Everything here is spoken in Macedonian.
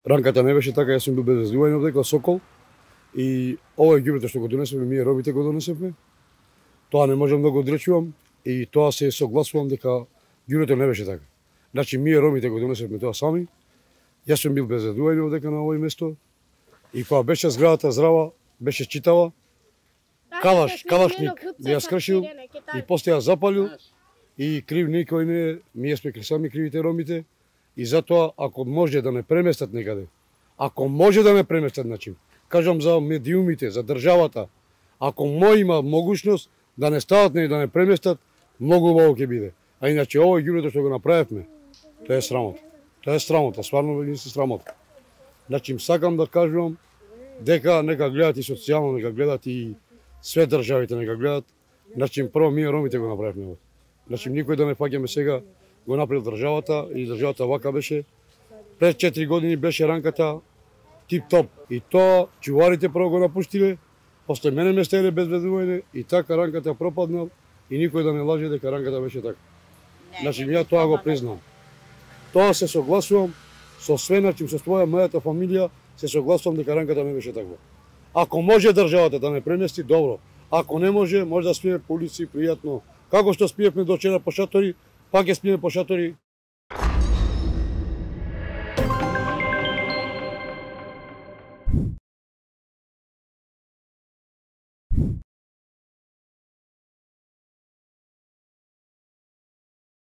Ранката не беше така, јас сум бил безвезување дека Сокол и овој ѓубрето што го донесевме, ние робите го донесевме. Тоа не можам да го одречувам и тоа се согласувам дека ѓубрето не беше така. Значи ние ромите го донесевме тоа сами. Јас сум бил безвезување дека на овој место и кога беше зградата здрава, беше читава, калашник ја скршил и после ја запалил и крив никој не е, ние сме сами кривите ромите. И затоа, ако може да не преместат некаде, ако може да не преместат, значи, кажам за медиумите, за државата, ако има могушност да не стават и да не преместат, многу убаво ќе биде. А иначе овој ѓубрето што го направивме, тоа е срамота. Тоа е срамота, стварно не се срамота. Значи, сакам да кажувам дека нека гледат и социјално, нека гледат и све државите, нека гледат. Значи, прво ние ромите го направивме. Значи, никој да не фаќаме сега го направил државата и државата вака беше. Пред 4 години беше ранката тип-топ. И тоа чуварите прво го напуштиле, после мене ме стеле безвезување и така ранката пропаднал и никој да не лаже дека ранката беше така. Значи, ја тоа го признам. Тоа се согласувам со све, значи со мојата фамилија се согласувам дека ранката не беше таква. Ако може државата да не премести, добро. Ако не може, може да спиеме по улици пријатно. Како што спиевме до вчера по шатори, пак ќе спиеме по шатори.